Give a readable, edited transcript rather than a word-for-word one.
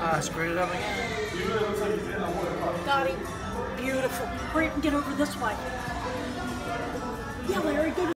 Screwed it up again. Got him. Beautiful. Hurry up and get over this way. Yeah, Larry, go to